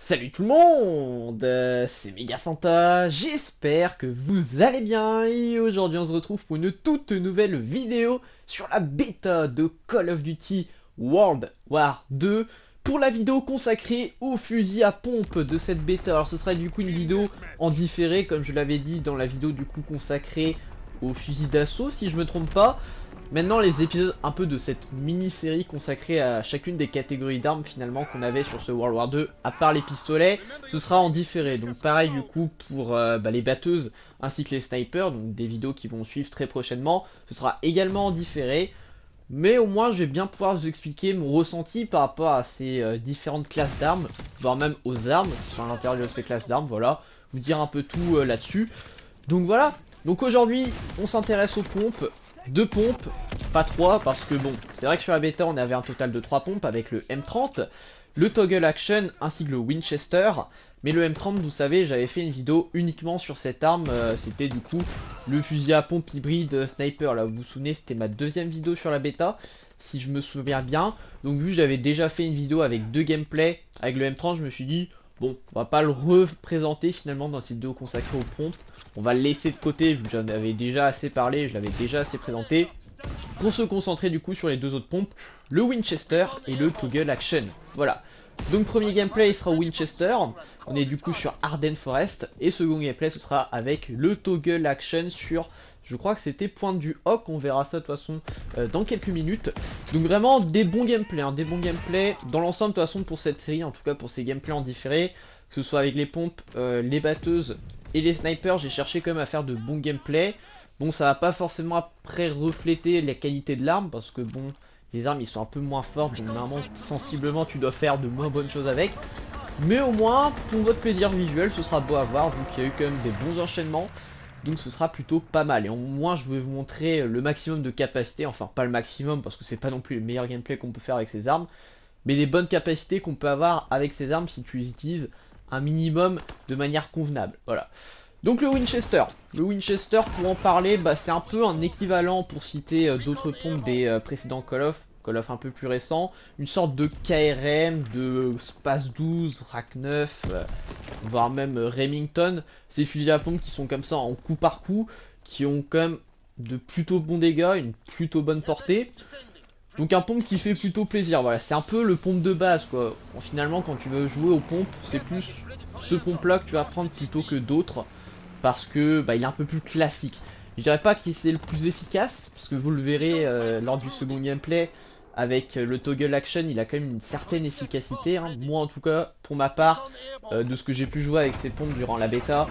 Salut tout le monde, c'est Megafanta, j'espère que vous allez bien et aujourd'hui on se retrouve pour une toute nouvelle vidéo sur la bêta de Call of Duty World War 2 pour la vidéo consacrée au fusil à pompe de cette bêta. Alors ce sera du coup une vidéo en différé comme je l'avais dit dans la vidéo du coup consacrée au fusil d'assaut si je me trompe pas. Maintenant les épisodes un peu de cette mini-série consacrée à chacune des catégories d'armes finalement qu'on avait sur ce World War 2, à part les pistolets, ce sera en différé. Donc pareil du coup pour les batteuses ainsi que les snipers, donc des vidéos qui vont suivre très prochainement, ce sera également en différé. Mais au moins je vais bien pouvoir vous expliquer mon ressenti par rapport à ces différentes classes d'armes, voire même aux armes qui sont à l'intérieur de ces classes d'armes, voilà, vous dire un peu tout là-dessus. Donc voilà, donc aujourd'hui on s'intéresse aux pompes. Deux pompes, pas trois, parce que bon, c'est vrai que sur la bêta on avait un total de 3 pompes avec le M30, le Toggle Action ainsi que le Winchester. Mais le M30, vous savez, j'avais fait une vidéo uniquement sur cette arme, c'était du coup le fusil à pompe hybride sniper. Là, vous vous souvenez, c'était ma deuxième vidéo sur la bêta, si je me souviens bien. Donc vu que j'avais déjà fait une vidéo avec deux gameplays avec le M30, je me suis dit, bon, on va pas le représenter finalement dans cette vidéo consacrée aux pompes. On va le laisser de côté vu que j'en avais déjà assez parlé, je l'avais déjà assez présenté. Pour se concentrer du coup sur les deux autres pompes, le Winchester et le Toggle Action. Voilà. Donc premier gameplay il sera au Winchester, on est du coup sur Ardennes Forest, et second gameplay ce sera avec le Toggle Action sur, je crois que c'était Pointe du Hoc, on verra ça de toute façon dans quelques minutes. Donc vraiment des bons gameplays, des bons gameplays dans l'ensemble de toute façon pour cette série, en tout cas pour ces gameplays en différé, que ce soit avec les pompes, les batteuses et les snipers, j'ai cherché quand même à faire de bons gameplays. Bon, ça va pas forcément après refléter la qualité de l'arme, parce que bon, les armes ils sont un peu moins fortes, donc normalement sensiblement tu dois faire de moins bonnes choses avec. Mais au moins, pour votre plaisir visuel, ce sera beau à voir, vu qu'il y a eu quand même des bons enchaînements. Donc ce sera plutôt pas mal. Et au moins je vais vous montrer le maximum de capacité, enfin pas le maximum, parce que c'est pas non plus le meilleur gameplay qu'on peut faire avec ces armes, mais les bonnes capacités qu'on peut avoir avec ces armes si tu les utilises un minimum de manière convenable. Voilà. Donc le Winchester. Le Winchester, pour en parler, bah, c'est un peu un équivalent, pour citer d'autres pompes des précédents Call of un peu plus récents, une sorte de KRM, de Space 12, Rack 9, voire même Remington. Ces fusils à pompe qui sont comme ça en coup par coup, qui ont quand même de plutôt bons dégâts, une plutôt bonne portée. Donc un pompe qui fait plutôt plaisir, voilà, c'est un peu le pompe de base quoi. Bon, finalement quand tu veux jouer aux pompes, c'est plus ce pompe là que tu vas prendre plutôt que d'autres, parce que bah, il est un peu plus classique. Je dirais pas que c'est le plus efficace, parce que vous le verrez lors du second gameplay, avec le Toggle Action, il a quand même une certaine efficacité. Moi en tout cas, pour ma part, de ce que j'ai pu jouer avec ces pompes durant la bêta,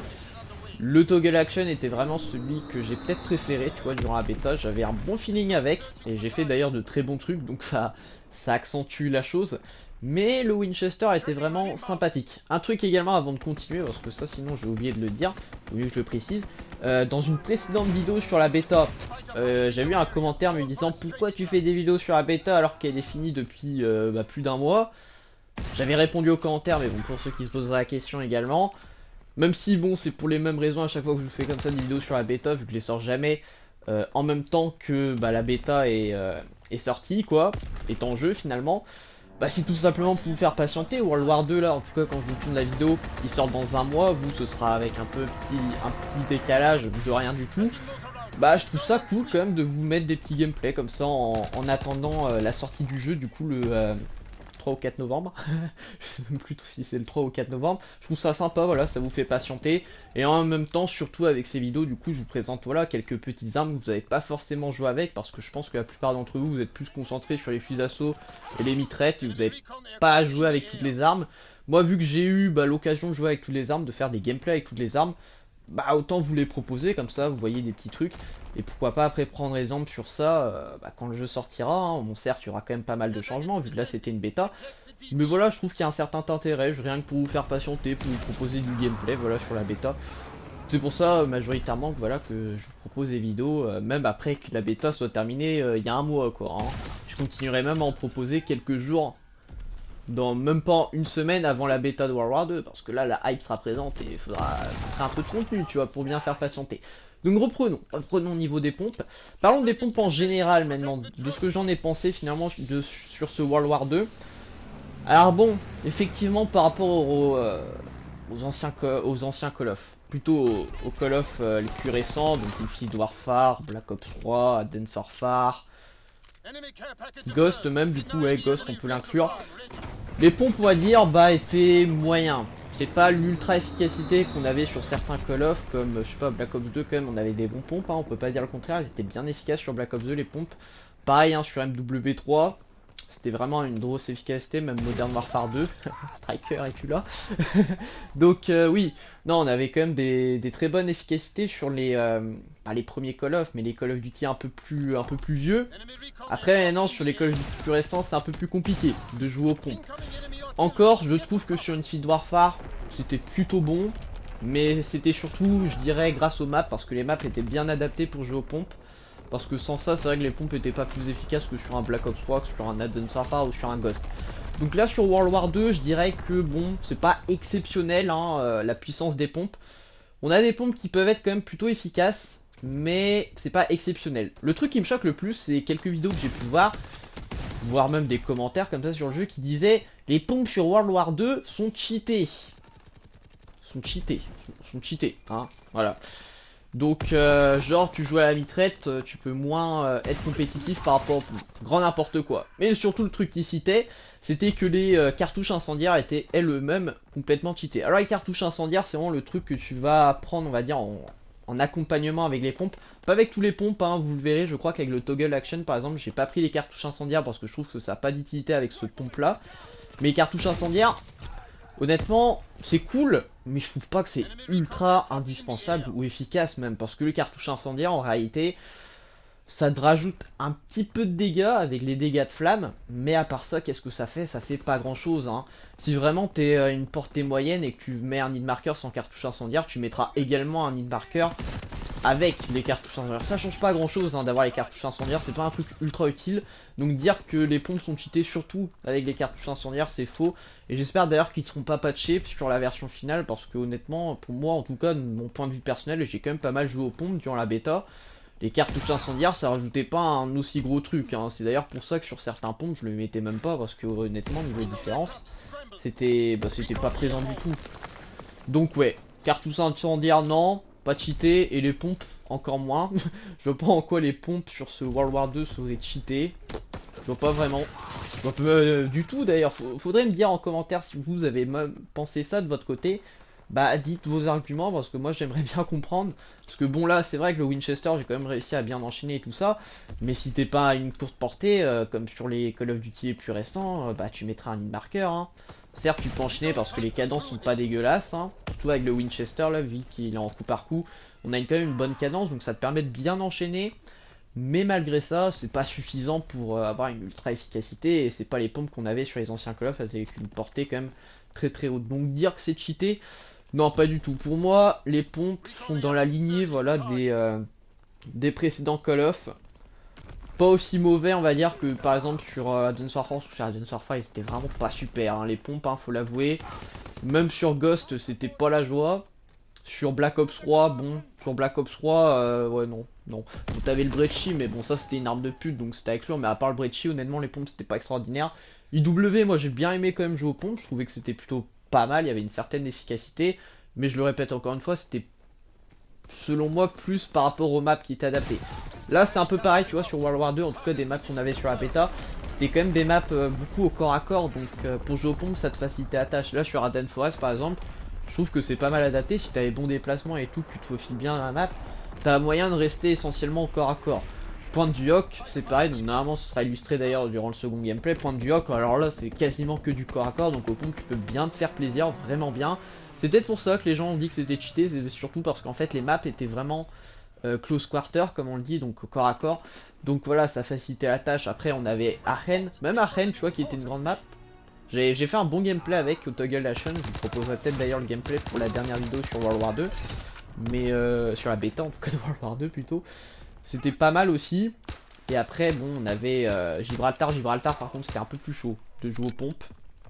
le Toggle Action était vraiment celui que j'ai peut-être préféré, tu vois, durant la bêta. J'avais un bon feeling avec, et j'ai fait d'ailleurs de très bons trucs, donc ça accentue la chose. Mais le Winchester était vraiment sympathique. Un truc également avant de continuer, parce que ça sinon j'ai oublié de le dire, faut mieux que je le précise. Dans une précédente vidéo sur la bêta, j'ai eu un commentaire me disant pourquoi tu fais des vidéos sur la bêta alors qu'elle est finie depuis plus d'un mois. J'avais répondu au commentaire, mais bon, pour ceux qui se poseraient la question également. Même si bon, c'est pour les mêmes raisons à chaque fois que je vous fais comme ça des vidéos sur la bêta, vu que je les sors jamais en même temps que la bêta est sortie, quoi, est en jeu finalement. Bah c'est tout simplement pour vous faire patienter. World War 2 là, en tout cas quand je vous tourne la vidéo, il sort dans un mois, vous ce sera avec un petit décalage de rien du tout. Bah je trouve ça cool quand même de vous mettre des petits gameplays comme ça en attendant la sortie du jeu, du coup le 3 ou 4 novembre. Je sais même plus si c'est le 3 ou 4 novembre. Je trouve ça sympa, voilà, ça vous fait patienter. Et en même temps, surtout avec ces vidéos, du coup, je vous présente voilà quelques petites armes que vous n'avez pas forcément joué avec, parce que je pense que la plupart d'entre vous, vous êtes plus concentrés sur les fusils d'assaut et les mitraillettes, et vous n'avez pas joué avec toutes les armes. Moi, vu que j'ai eu l'occasion de jouer avec toutes les armes, de faire des gameplays avec toutes les armes, bah autant vous les proposer, comme ça vous voyez des petits trucs. Et pourquoi pas après prendre exemple sur ça quand le jeu sortira. Bon certes il y aura quand même pas mal de changements vu que là c'était une bêta. Mais voilà, je trouve qu'il y a un certain intérêt, rien que pour vous faire patienter, pour vous proposer du gameplay voilà sur la bêta. C'est pour ça majoritairement que voilà que je vous propose des vidéos, même après que la bêta soit terminée il y a un mois quoi. Je continuerai même à en proposer quelques jours, dans même pas une semaine avant la bêta de World War 2, parce que là la hype sera présente et il faudra montrer un peu de contenu, tu vois, pour bien faire patienter. Donc reprenons au niveau des pompes. Parlons des pompes en général maintenant, de ce que j'en ai pensé finalement sur ce World War 2. Alors bon, effectivement par rapport aux anciens Call of, plutôt aux Call of les plus récents, donc Infinite Warfare, Black Ops 3, Advanced Warfare, Ghost même du coup, ouais, Ghost on peut l'inclure. Les pompes on va dire bah étaient moyens. C'est pas l'ultra efficacité qu'on avait sur certains Call of comme je sais pas Black Ops 2 quand même on avait des bons pompes, hein, on peut pas dire le contraire, ils étaient bien efficaces sur Black Ops 2 les pompes. Pareil hein, sur MW3, c'était vraiment une grosse efficacité, même Modern Warfare 2, Striker et tu là. Donc oui, non on avait quand même des très bonnes efficacités sur pas les premiers Call of, mais les Call of Duty un peu plus vieux. Après non, sur les Call of Duty plus récents c'est un peu plus compliqué de jouer aux pompes. Encore, je trouve que sur Infinite Warfare, c'était plutôt bon. Mais c'était surtout, je dirais, grâce aux maps, parce que les maps étaient bien adaptées pour jouer aux pompes. Parce que sans ça, c'est vrai que les pompes étaient pas plus efficaces que sur un Black Ops 3, que sur un Advanced Warfare ou sur un Ghost. Donc là, sur World War 2, je dirais que bon, c'est pas exceptionnel, hein, la puissance des pompes. On a des pompes qui peuvent être quand même plutôt efficaces, mais c'est pas exceptionnel. Le truc qui me choque le plus, c'est quelques vidéos que j'ai pu voir, voire même des commentaires comme ça sur le jeu qui disaient les pompes sur World War 2 sont cheatées. Sont cheatées, hein, voilà. Donc genre tu joues à la mitraite, tu peux moins être compétitif par rapport au grand n'importe quoi. Mais surtout le truc qu'ils citaient, c'était que les cartouches incendiaires étaient elles-mêmes complètement cheatées. Alors les cartouches incendiaires c'est vraiment le truc que tu vas prendre on va dire en accompagnement avec les pompes. Pas avec tous les pompes, hein, vous le verrez, je crois qu'avec le toggle action par exemple, j'ai pas pris les cartouches incendiaires parce que je trouve que ça n'a pas d'utilité avec ce pompe là. Mais les cartouches incendiaires, honnêtement, c'est cool, mais je trouve pas que c'est ultra indispensable ou efficace même, parce que les cartouches incendiaires en réalité, ça te rajoute un petit peu de dégâts avec les dégâts de flamme, mais à part ça, qu'est-ce que ça fait? Ça fait pas grand chose, hein. Si vraiment t'es une portée moyenne et que tu mets un hit marker sans cartouche incendiaire, tu mettras également un hit marker avec les cartouches incendiaires. Ça change pas grand chose hein, d'avoir les cartouches incendiaires, c'est pas un truc ultra utile. Donc dire que les pompes sont cheatées surtout avec les cartouches incendiaires c'est faux. Et j'espère d'ailleurs qu'ils seront pas patchés sur la version finale parce que honnêtement pour moi en tout cas de mon point de vue personnel j'ai quand même pas mal joué aux pompes durant la bêta. Les cartouches incendiaires ça rajoutait pas un aussi gros truc hein. C'est d'ailleurs pour ça que sur certains pompes je le mettais même pas parce que honnêtement niveau différence c'était pas présent du tout. Donc ouais, cartouches incendiaires non, pas cheaté, et les pompes encore moins. Je vois pas en quoi les pompes sur ce World War 2 seraient cheatées. Je vois pas vraiment. Je vois pas du tout d'ailleurs. Faudrait me dire en commentaire si vous avez même pensé ça de votre côté. Bah dites vos arguments parce que moi j'aimerais bien comprendre. Parce que bon là c'est vrai que le Winchester j'ai quand même réussi à bien enchaîner et tout ça. Mais si t'es pas à une courte portée comme sur les Call of Duty les plus récents, bah tu mettras un hit marker hein. Certes tu peux enchaîner parce que les cadences sont pas dégueulasses hein. Surtout avec le Winchester là vu qu'il est en coup par coup. On a quand même une bonne cadence donc ça te permet de bien enchaîner. Mais malgré ça, c'est pas suffisant pour avoir une ultra efficacité et c'est pas les pompes qu'on avait sur les anciens Call of avec une portée quand même très haute. Donc dire que c'est cheaté, non pas du tout. Pour moi, les pompes sont dans la lignée voilà des précédents Call of. Pas aussi mauvais on va dire que par exemple sur Advanced Warfare, sur Advanced Warfare c'était vraiment pas super hein. Les pompes hein, faut l'avouer. Même sur Ghost c'était pas la joie. Sur Black Ops 3, bon, sur Black Ops 3, ouais, non. Bon, t'avais le Brecci, mais bon, ça c'était une arme de pute, donc c'était à exclure. Mais à part le Brecci, honnêtement, les pompes c'était pas extraordinaire. IW, moi j'ai bien aimé quand même jouer aux pompes, je trouvais que c'était plutôt pas mal, il y avait une certaine efficacité. Mais je le répète encore une fois, c'était selon moi plus par rapport aux maps qui étaient adaptées. Là c'est un peu pareil, tu vois, sur World War 2, en tout cas des maps qu'on avait sur la bêta. C'était quand même des maps beaucoup au corps à corps, donc pour jouer aux pompes ça te facilitait la tâche. Là sur Ardennes Forest par exemple, je trouve que c'est pas mal adapté, si t'as les bons déplacements et tout, que tu te faufiles bien dans la map, t'as moyen de rester essentiellement au corps à corps. Pointe du Hoc, c'est pareil, donc normalement ce sera illustré d'ailleurs durant le second gameplay. Pointe du Hoc, alors là c'est quasiment que du corps à corps, donc au pompe tu peux bien te faire plaisir, vraiment bien. C'est peut-être pour ça que les gens ont dit que c'était cheaté, c'est surtout parce qu'en fait les maps étaient vraiment close quarter comme on le dit, donc corps à corps. Donc voilà, ça facilitait la tâche. Après on avait Aachen, même Aachen tu vois qui était une grande map. J'ai fait un bon gameplay avec au Toggle Action, je vous proposerai peut-être d'ailleurs le gameplay pour la dernière vidéo sur World War 2. Mais sur la bêta en tout cas de World War 2 plutôt. C'était pas mal aussi. Et après bon on avait Gibraltar par contre c'était un peu plus chaud de jouer aux pompes.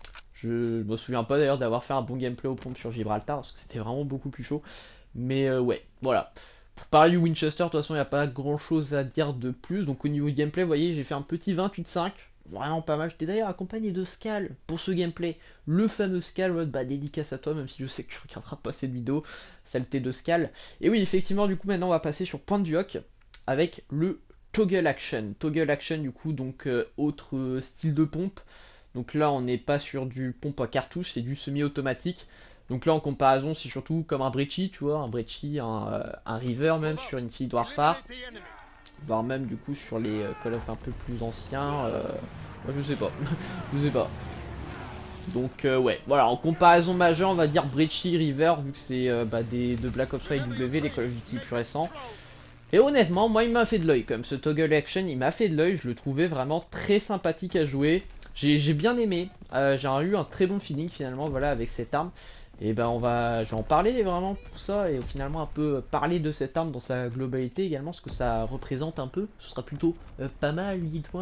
Je me souviens pas d'ailleurs d'avoir fait un bon gameplay aux pompes sur Gibraltar parce que c'était vraiment beaucoup plus chaud. Mais ouais voilà. Pour parler du Winchester de toute façon il n'y a pas grand chose à dire de plus. Donc au niveau du gameplay vous voyez j'ai fait un petit 28-5. vraiment pas mal. J'étais d'ailleurs accompagné de Skal pour ce gameplay. Le fameux Skal, ouais, bah dédicace à toi, même si je sais que tu regarderas pas cette vidéo. Saleté de Skal. Et oui, effectivement, du coup, maintenant on va passer sur Point du Hoc avec le Toggle Action. Toggle Action, du coup, donc autre style de pompe. Donc là, on n'est pas sur du pompe à cartouche, c'est du semi-automatique. Donc là, en comparaison, c'est surtout comme un Brecci, tu vois, un Brecci, un River même sur une fille Warfare, voire même du coup sur les Call of un peu plus anciens. Moi, je sais pas, je sais pas. Donc ouais, voilà, en comparaison majeure, on va dire Brecci, River, vu que c'est bah, de Black Ops 3 et W, les Call of Duty plus récents. Et honnêtement, moi il m'a fait de l'œil comme ce toggle action, il m'a fait de l'œil, je le trouvais vraiment très sympathique à jouer. J'ai bien aimé, j'ai eu un très bon feeling finalement voilà avec cette arme. Et ben je vais en parler vraiment pour ça et finalement un peu parler de cette arme dans sa globalité également, ce que ça représente un peu. Ce sera plutôt pas mal, dis-toi.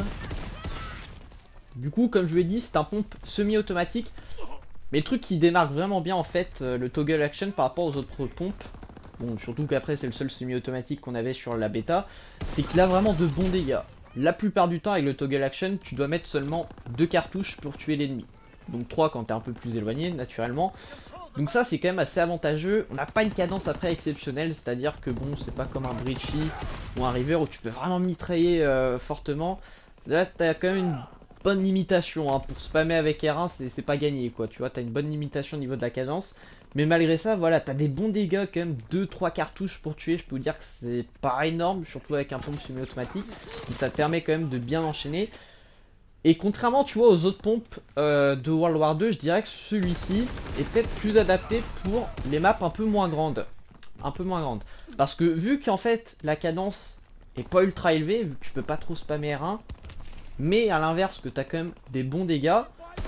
Du coup, comme je vous l'ai dit, c'est un pompe semi-automatique. Mais le truc qui démarque vraiment bien en fait le toggle action par rapport aux autres pompes, bon surtout qu'après c'est le seul semi-automatique qu'on avait sur la bêta, c'est qu'il a vraiment de bons dégâts. La plupart du temps avec le toggle action, tu dois mettre seulement 2 cartouches pour tuer l'ennemi. Donc 3 quand t'es un peu plus éloigné naturellement. Donc ça c'est quand même assez avantageux. On n'a pas une cadence après exceptionnelle, c'est-à-dire que bon c'est pas comme un Brecci ou un River où tu peux vraiment mitrailler fortement. Là t'as quand même une bonne limitation, hein. Pour spammer avec R1 c'est pas gagné quoi, tu vois, t'as une bonne limitation au niveau de la cadence. Mais malgré ça, voilà, t'as des bons dégâts quand même, 2-3 cartouches pour tuer, je peux vous dire que c'est pas énorme, surtout avec un pompe semi-automatique. Donc ça te permet quand même de bien enchaîner. Et contrairement, tu vois, aux autres pompes de World War 2, je dirais que celui-ci est peut-être plus adapté pour les maps un peu moins grandes. Un peu moins grandes. Parce que vu qu'en fait, la cadence est pas ultra élevée, vu que tu peux pas trop spammer R1, mais à l'inverse que tu as quand même des bons dégâts,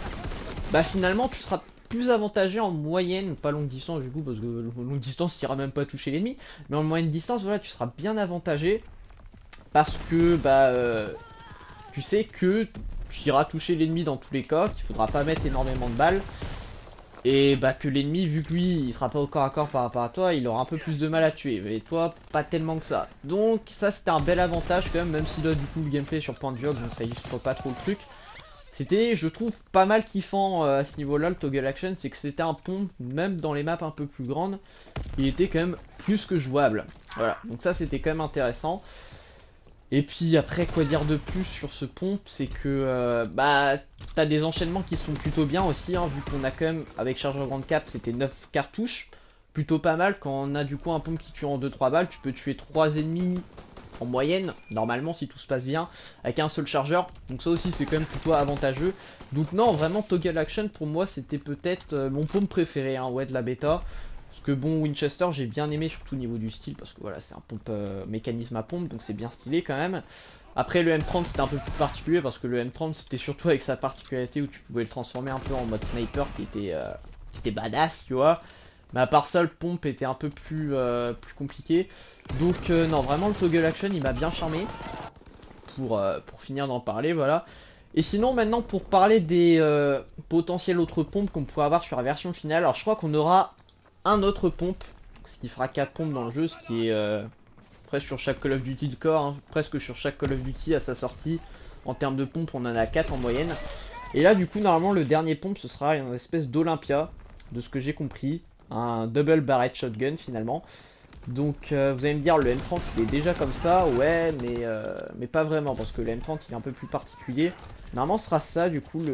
bah finalement tu seras plus avantagé en moyenne, pas longue distance du coup, parce que longue distance tu iras même pas toucher l'ennemi, mais en moyenne distance voilà tu seras bien avantagé, parce que bah tu sais que tu iras toucher l'ennemi dans tous les cas, qu'il faudra pas mettre énormément de balles, et bah que l'ennemi, vu que lui il sera pas au corps à corps par rapport à toi, il aura un peu plus de mal à tuer, et toi pas tellement que ça. Donc ça c'était un bel avantage quand même si là du coup le gameplay sur Point du Hoc, donc ça illustre pas trop le truc. C'était, je trouve, pas mal kiffant à ce niveau-là, le toggle action, c'est que c'était un pont, même dans les maps un peu plus grandes, il était quand même plus que jouable. Voilà, donc ça c'était quand même intéressant. Et puis après, quoi dire de plus sur ce pompe, c'est que bah t'as des enchaînements qui sont plutôt bien aussi, hein, vu qu'on a quand même, avec chargeur grande cap, c'était 9 cartouches. Plutôt pas mal, quand on a du coup un pompe qui tue en 2-3 balles, tu peux tuer 3 ennemis en moyenne, normalement si tout se passe bien, avec un seul chargeur. Donc ça aussi c'est quand même plutôt avantageux. Donc non, vraiment toggle action pour moi c'était peut-être mon pompe préféré, hein, ouais, de la bêta. Parce que bon, Winchester j'ai bien aimé surtout au niveau du style, parce que voilà c'est un pompe mécanisme à pompe, donc c'est bien stylé quand même. Après le M30 c'était un peu plus particulier, parce que le M30 c'était surtout avec sa particularité où tu pouvais le transformer un peu en mode sniper qui était badass, tu vois. Mais à part ça, le pompe était un peu plus compliqué. Donc non, vraiment le toggle action, il m'a bien charmé. Pour finir d'en parler, voilà. Et sinon, maintenant, pour parler des potentiels autres pompes qu'on pourrait avoir sur la version finale. Alors, je crois qu'on aura un autre pompe. Ce qui fera 4 pompes dans le jeu, ce qui est presque sur chaque Call of Duty de corps. Hein, presque sur chaque Call of Duty à sa sortie. En termes de pompes, on en a 4 en moyenne. Et là, du coup, normalement, le dernier pompe, ce sera une espèce d'Olympia, de ce que j'ai compris. Un double barrette shotgun finalement. Donc vous allez me dire le M30 il est déjà comme ça, ouais mais pas vraiment parce que le M30 il est un peu plus particulier. Normalement ce sera ça du coup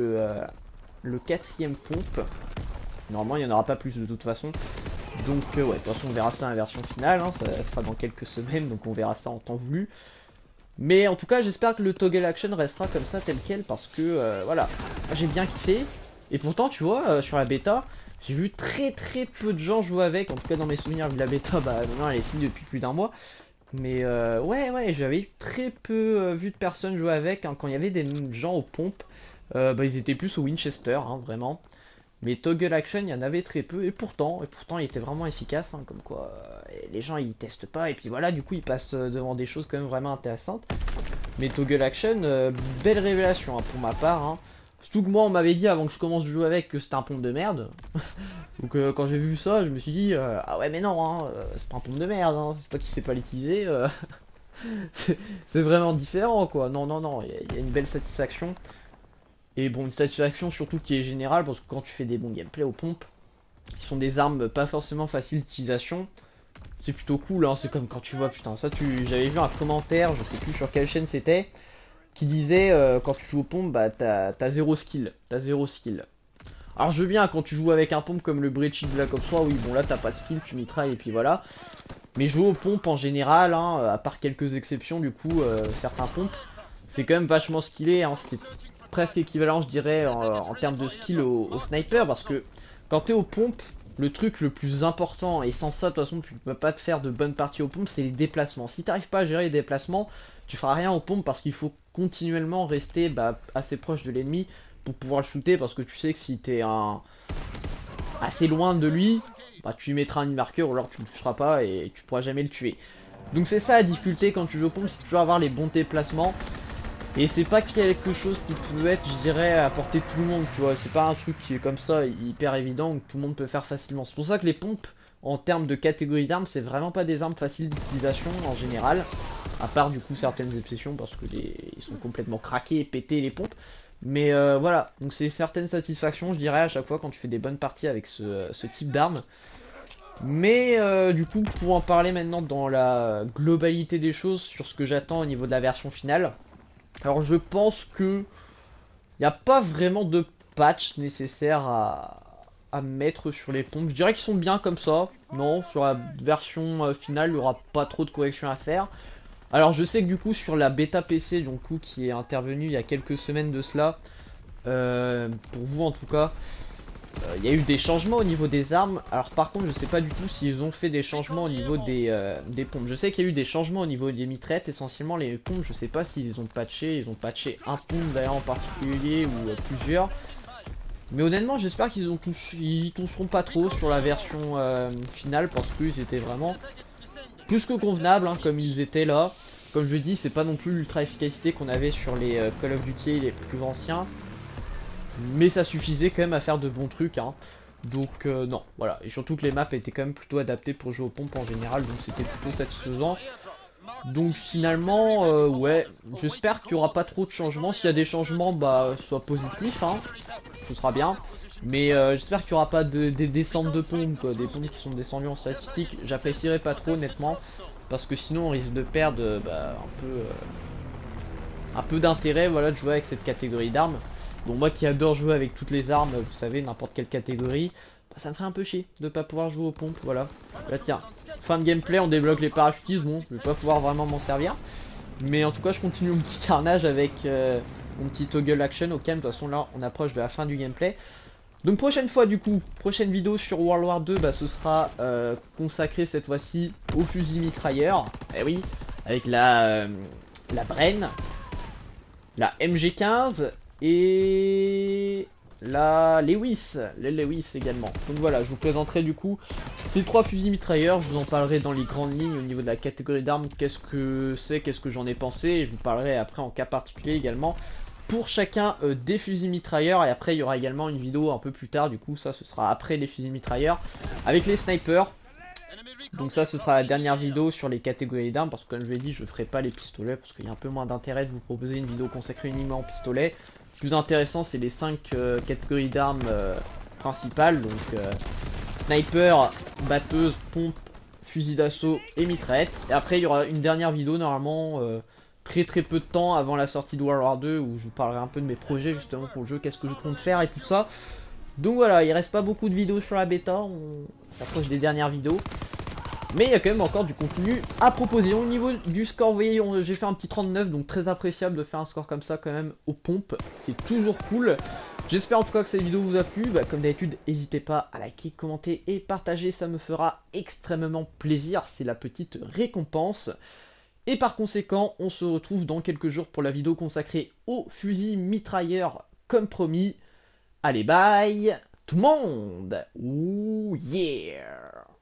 le quatrième pompe. Normalement il n'y en aura pas plus de toute façon. Donc ouais de toute façon on verra ça dans la version finale, hein, ça sera dans quelques semaines donc on verra ça en temps voulu. Mais en tout cas j'espère que le toggle action restera comme ça tel quel parce que voilà, j'ai bien kiffé. Et pourtant tu vois sur la bêta, j'ai vu très peu de gens jouer avec, en tout cas dans mes souvenirs vu la bêta, bah maintenant elle est finie depuis plus d'un mois. Mais ouais j'avais très peu vu de personnes jouer avec, hein. Quand il y avait des gens aux pompes, bah ils étaient plus au Winchester, hein, vraiment. Mais toggle action il y en avait très peu, et pourtant il était vraiment efficace, hein, comme quoi les gens ils testent pas, et puis voilà du coup ils passent devant des choses quand même vraiment intéressantes. Mais toggle action, belle révélation hein, pour ma part, hein. Surtout que moi on m'avait dit avant que je commence à jouer avec que c'était un pompe de merde. Donc quand j'ai vu ça je me suis dit ah ouais mais non hein, c'est pas un pompe de merde, hein, c'est pas qu'il sait pas l'utiliser. C'est vraiment différent quoi. Non il y a une belle satisfaction. Et bon, une satisfaction surtout qui est générale, parce que quand tu fais des bons gameplays aux pompes, qui sont des armes pas forcément faciles d'utilisation, c'est plutôt cool, hein. C'est comme quand tu vois, putain, ça j'avais vu un commentaire, je sais plus sur quelle chaîne c'était, qui disait quand tu joues aux pompes, bah t'as zéro skill, t'as zéro skill. Alors je veux bien quand tu joues avec un pompe comme le Breachy de Black Ops 3, oui bon là t'as pas de skill, tu mitrailles et puis voilà. Mais jouer aux pompes en général, hein, à part quelques exceptions du coup, certains pompes, c'est quand même vachement skillé, hein. C'est presque équivalent je dirais en termes de skill au sniper, parce que quand t'es aux pompes, le truc le plus important, et sans ça de toute façon tu peux pas te faire de bonnes parties aux pompes, c'est les déplacements. Si t'arrives pas à gérer les déplacements, tu feras rien aux pompes, parce qu'il faut continuellement rester assez proche de l'ennemi pour pouvoir le shooter, parce que tu sais que si t'es assez loin de lui, bah, tu lui mettras un marqueur ou alors tu le toucheras pas et tu pourras jamais le tuer. Donc c'est ça la difficulté quand tu joues aux pompes, c'est toujours avoir les bons déplacements. Et c'est pas quelque chose qui peut être, je dirais, à portée de tout le monde, tu vois. C'est pas un truc qui est comme ça, hyper évident, que tout le monde peut faire facilement. C'est pour ça que les pompes, en termes de catégorie d'armes, c'est vraiment pas des armes faciles d'utilisation en général. À part du coup certaines exceptions, parce que ils sont complètement craqués et pétés les pompes. Mais voilà, donc c'est certaines satisfactions, je dirais, à chaque fois quand tu fais des bonnes parties avec ce type d'armes. Mais du coup, pour en parler maintenant dans la globalité des choses, sur ce que j'attends au niveau de la version finale. Alors je pense que il n'y a pas vraiment de patch nécessaire à mettre sur les pompes. Je dirais qu'ils sont bien comme ça. Non, sur la version finale, il n'y aura pas trop de corrections à faire. Alors je sais que du coup sur la bêta PC, du coup, qui est intervenue il y a quelques semaines de cela, pour vous en tout cas, il y a eu des changements au niveau des armes. Alors par contre je sais pas du tout s'ils ont fait des changements au niveau des pompes. Je sais qu'il y a eu des changements au niveau des mitraillettes. Essentiellement les pompes, je sais pas s'ils ont patché. Ils ont patché un pompe d'ailleurs en particulier ou plusieurs. Mais honnêtement j'espère ils toucheront pas trop sur la version finale, parce qu'ils étaient vraiment plus que convenables, hein, comme ils étaient là. Comme je dis, c'est pas non plus l'ultra efficacité qu'on avait sur les Call of Duty les plus anciens. Mais ça suffisait quand même à faire de bons trucs, hein. Donc non, voilà. Et surtout que les maps étaient quand même plutôt adaptées pour jouer aux pompes en général, donc c'était plutôt satisfaisant. Donc finalement, ouais, j'espère qu'il n'y aura pas trop de changements. S'il y a des changements, bah, soit positif, hein, ce sera bien. Mais j'espère qu'il n'y aura pas des descentes de pompes, quoi. Des pompes qui sont descendues en statistique. J'apprécierais pas trop, honnêtement, parce que sinon on risque de perdre un peu d'intérêt, voilà, de jouer avec cette catégorie d'armes. Bon, moi qui adore jouer avec toutes les armes, vous savez, n'importe quelle catégorie, bah, ça me ferait un peu chier de pas pouvoir jouer aux pompes, voilà. Là tiens, fin de gameplay, on débloque les parachutistes, bon, je vais pas pouvoir vraiment m'en servir. Mais en tout cas, je continue mon petit carnage avec mon petit toggle action au calme. De toute façon, là, on approche de la fin du gameplay. Donc prochaine fois, du coup, prochaine vidéo sur World War 2, bah, ce sera consacré cette fois-ci au fusil mitrailleur. Eh oui, avec la Bren, la MG15 et la Lewis, les Lewis également. Donc voilà, je vous présenterai du coup ces trois fusils mitrailleurs. Je vous en parlerai dans les grandes lignes au niveau de la catégorie d'armes, qu'est-ce que c'est, qu'est-ce que j'en ai pensé, et je vous parlerai après en cas particulier également pour chacun des fusils mitrailleurs. Et après il y aura également une vidéo un peu plus tard, du coup ça ce sera après les fusils mitrailleurs avec les snipers. Donc ça ce sera la dernière vidéo sur les catégories d'armes, parce que comme je l'ai dit, je ferai pas les pistolets parce qu'il y a un peu moins d'intérêt de vous proposer une vidéo consacrée uniquement aux pistolets. Le plus intéressant c'est les 5 catégories d'armes principales, donc sniper, batteuse, pompe, fusil d'assaut et mitraillette. Et après il y aura une dernière vidéo normalement très peu de temps avant la sortie de World War 2, où je vous parlerai un peu de mes projets justement pour le jeu, qu'est-ce que je compte faire et tout ça. Donc voilà, il reste pas beaucoup de vidéos sur la bêta, on s'approche des dernières vidéos. Mais il y a quand même encore du contenu à proposer. Au niveau du score, vous voyez, j'ai fait un petit 39, donc très appréciable de faire un score comme ça quand même aux pompes. C'est toujours cool. J'espère en tout cas que cette vidéo vous a plu. Bah, comme d'habitude, n'hésitez pas à liker, commenter et partager, ça me fera extrêmement plaisir. C'est la petite récompense. Et par conséquent, on se retrouve dans quelques jours pour la vidéo consacrée au fusil mitrailleur comme promis. Allez, bye tout le monde. Ouh yeah.